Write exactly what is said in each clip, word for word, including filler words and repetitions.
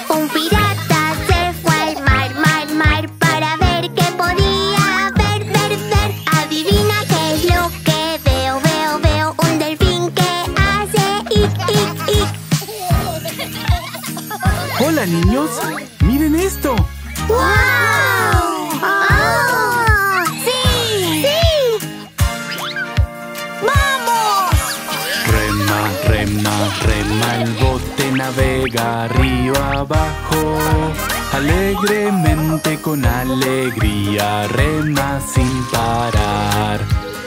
Un pirata se fue al mar, mar, mar, para ver qué podía ver, ver, ver. Adivina qué es lo que veo, veo, veo. Un delfín que hace ic, ic, ic. Hola, niños. Miren esto. ¡Wow! ¡Oh! ¡Sí! ¡Sí! ¡Vamos! Rema, rema, rema, el bote navega río abajo. Alegremente, con alegría, rema sin parar.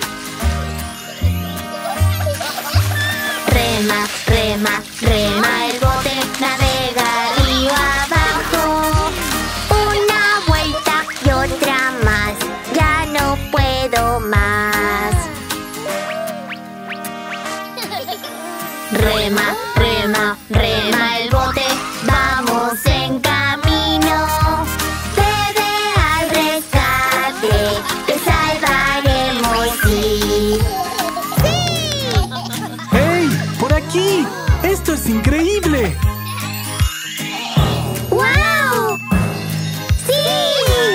Rema, rema, rema, el bote navega río abajo. Una vuelta y otra más, ya no puedo más. Rema, rema, rema el bote, vamos en camino. Bebe al rescate, te salvaremos, sí. ¡Sí! ¡Hey! ¡Por aquí! ¡Esto es increíble! ¡Wow! ¡Sí!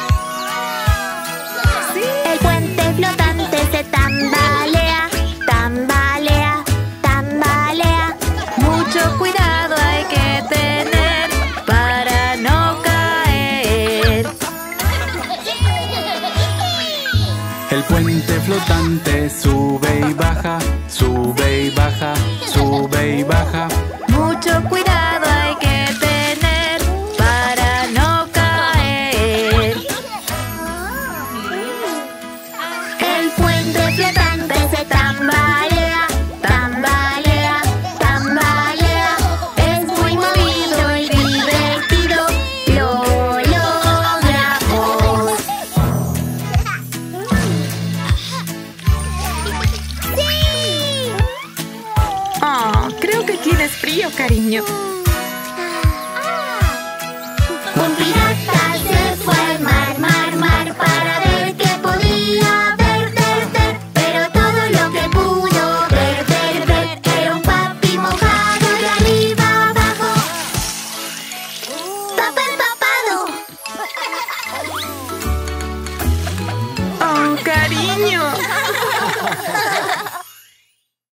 El puente flotante se tambalea, tambalea, tambalea. Mucho cuidado hay que tener para no caer. El puente flotante sube y baja, sube y baja, sube y baja. Mucho cuidado hay que tener para no caer. El puente flotante se tambalea, tambalea, tambalea. Es muy movido y divertido, lo logramos. ¡Sí! Oh, creo que tienes frío, cariño.